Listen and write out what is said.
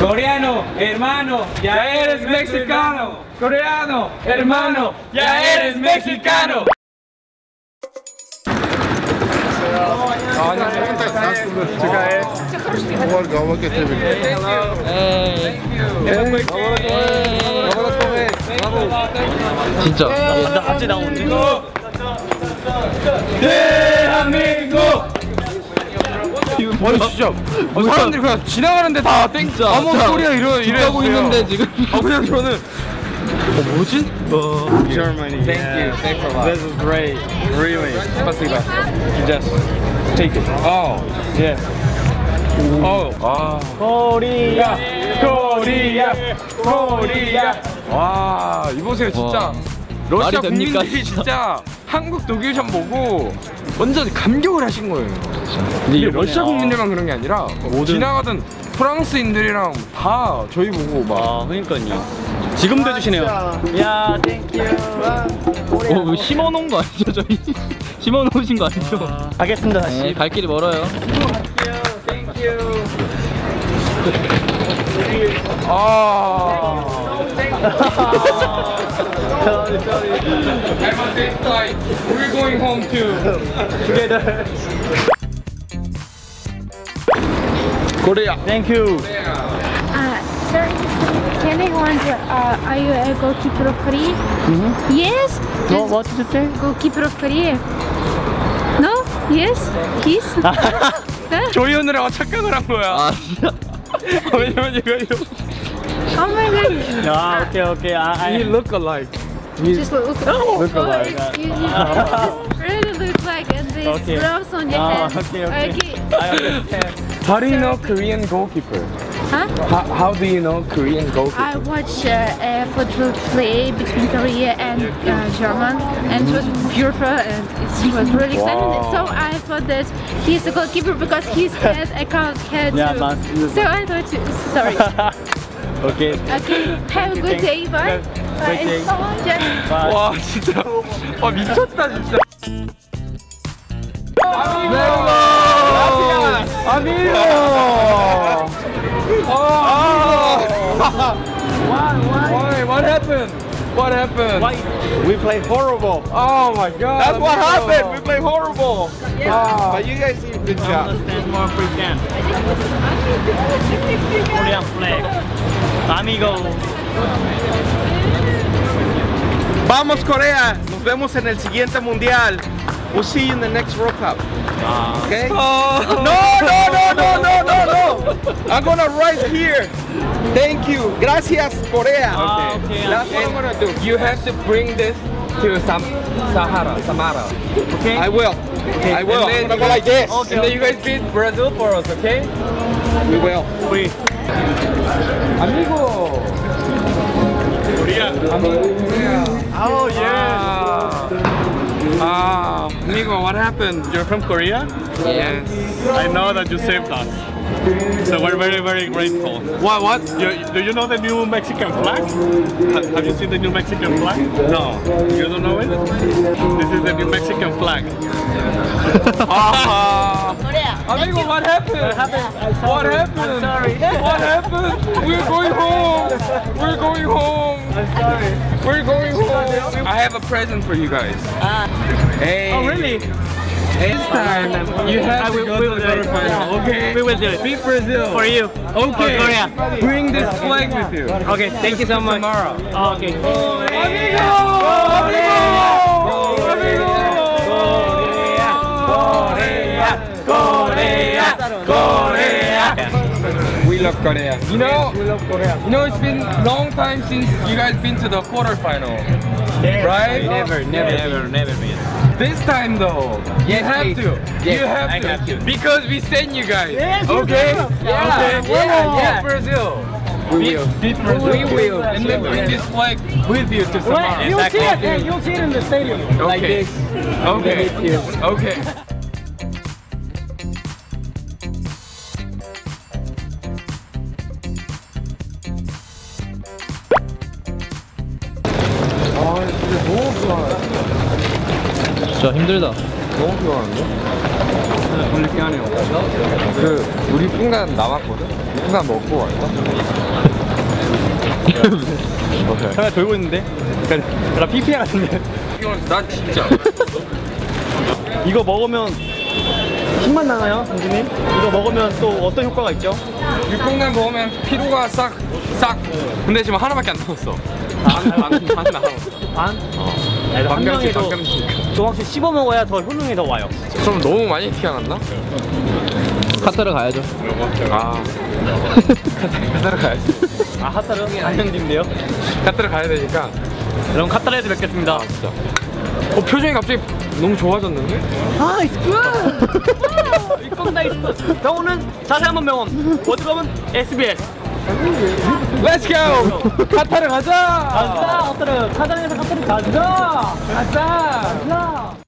Coreano, hermano, ya eres mexicano. Coreano, hermano, ya eres mexicano. 진짜 나 갑자기 나오는데? 대한민국! 아니 진짜 사람들이 그냥 지나가는데 다 땡짜 아무 소리야 이러고 있는데 지금 그냥 저는 뭐지? Germany. Thank you. Thanks a lot. This is great. Really. Spasiba. Just take it. Oh, Yeah. Korea, Korea, Korea. 와 이보세요 진짜 와. 러시아 말이 됩니까, 국민들이 진짜 한국 독일전 보고 완전 감격을 하신 거예요. 근데 러시아 국민들만 그런 게 아니라 지나가던 프랑스인들이랑 다 저희 보고 막 그러니까요. 지금도 해주시네요. 야, 땡큐. 심어놓은 거 아니죠 저희? 심어놓으신 거 아니죠? 가겠습니다, 다시. 네, 갈 길이 멀어요. Have a safe flight. We're going home too. Together. Korea. Thank you. Sir, can I wonder, are you a goalkeeper of Korea? Yes? No, what did you say? Goalkeeper of Korea? No? Yes? He's? 조이오느라고 착각을 한 거야. 아 진짜. 왜냐면 이거 Oh my god. Okay. You look alike. Just look alike. You just really look like these Okay. gloves on your hands. okay. I understand. How do you know Korean goalkeeper? Huh? How do you know Korean goalkeeper? I watched a football play between Korea and German, and it was beautiful and it was really exciting. Wow. So I thought that he's a goalkeeper because his head account had Yeah, to. man. So I thought, sorry. Okay. Okay, have a good day. Bye. Great day. Bye. Bye. 와 진짜 와 미쳤다 진짜. 아미고. Why? What happened? What happened? Why? We play horrible. Oh my god. That's what amigo. happened. We play horrible. But you guys did a good job. Understand more African. Korean flag. Amigo. Vamos Corea. Nos vemos en el siguiente mundial. We'll see you in the next World Cup. Okay? No. I'm gonna write here. Thank you. Gracias, Corea. Okay. That's what I'm gonna do. You have to bring this to Samara. Okay? I will. I will. And then I'm gonna go like this. And then you guys beat Brazil for us, okay? We will. We. Amigo. Korea. Oh yes. Amigo, what happened? You're from Korea? Yes. I know that you saved us. So we're very, very grateful. What? Do you know the new Mexican flag? Have you seen the new Mexican flag? No. You don't know it? This is the new Mexican flag. Amigo, what happened? What happened? I'm sorry. What happened? We're going home. We're going home. I'm sorry. We're going home. I have a present for you guys. Hey. Oh, really? This time you have to go to the quarterfinal, okay? We will do it. Beat Brazil. For you. Okay. For Korea. Bring this flag with you. Okay, thank you so much. Tomorrow. Oh, okay. We love Korea. You know, You know, it's been a long time since you guys been to the quarterfinal, right? Never been. This time though, you have to. You I have got to. to. Because we send you guys. Yes, you okay? do. Yeah. Okay. Yeah. Beat Brazil. Beat Brazil. We will. And then bring this flag with you to Samara. You'll see it. You'll see it in the stadium. Like Okay. this. Okay. Okay. 진짜 힘들다. 너무 피곤한데? 그 우리 순간 남았거든? 순간 먹고 갈까? 카메라 돌고 있는데? 약간 PPL 같은데? 나 진짜 이거 먹으면 힘만 나나요, 선생님? 이거 먹으면 또 어떤 효과가 있죠? 육봉단 먹으면 피로가 싹 근데 지금 하나밖에 안 남았어. 반 남았어. 반? 한 명씩 또 확실히 씹어 먹어야 더 효능이 더 와요. 그럼 너무 많이 튀어났나? 카타르 가야죠. 아 카타르 가야지. 아, 카타르? 안녕님인데요? 카타르 가야 되니까. 여러분, 카타르에서 뵙겠습니다. 진짜. 표정이 갑자기 너무 좋아졌는데? 아, it's good! 이건다, it's good. 병원은 자세한 번 병원. 워드컵은 SBS. Let's go! 카타르 가자! 가자, 카타르. 카자흐에서 카타르 가자! 가자! 가자!